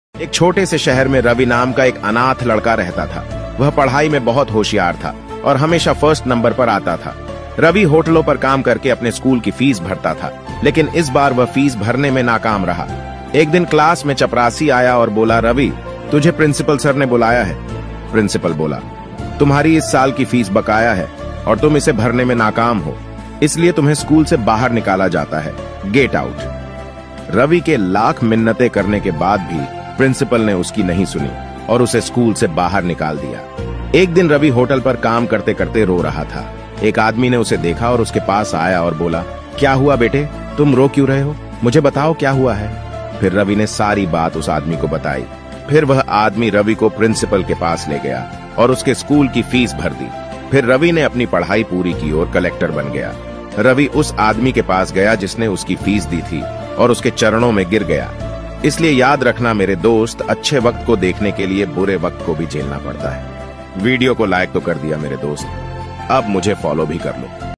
एक छोटे से शहर में रवि नाम का एक अनाथ लड़का रहता था। वह पढ़ाई में बहुत होशियार था और हमेशा फर्स्ट नंबर पर आता था। रवि होटलों पर काम करके अपने स्कूल की फीस भरता था, लेकिन इस बार वह फीस भरने में नाकाम रहा। एक दिन क्लास में चपरासी आया और बोला, रवि, तुझे प्रिंसिपल सर ने बुलाया है। प्रिंसिपल बोला, तुम्हारी इस साल की फीस बकाया है और तुम इसे भरने में नाकाम हो, इसलिए तुम्हें स्कूल से बाहर निकाला जाता है। Get out. रवि के लाख मिन्नतें करने के बाद भी प्रिंसिपल ने उसकी नहीं सुनी और उसे स्कूल से बाहर निकाल दिया। एक दिन रवि होटल पर काम करते करते रो रहा था। एक आदमी ने उसे देखा और उसके पास आया और बोला, क्या हुआ बेटे, तुम रो क्यों रहे हो? मुझे बताओ क्या हुआ है। फिर रवि ने सारी बात उस आदमी को बताई। फिर वह आदमी रवि को प्रिंसिपल के पास ले गया और उसके स्कूल की फीस भर दी। फिर रवि ने अपनी पढ़ाई पूरी की और कलेक्टर बन गया। रवि उस आदमी के पास गया जिसने उसकी फीस दी थी और उसके चरणों में गिर गया। इसलिए याद रखना मेरे दोस्त, अच्छे वक्त को देखने के लिए बुरे वक्त को भी झेलना पड़ता है। वीडियो को लाइक तो कर दिया मेरे दोस्त, अब मुझे फॉलो भी कर लो।